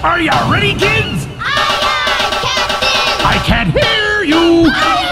Are you ready, kids? Aye, aye, Captain! I can't hear you! Aye,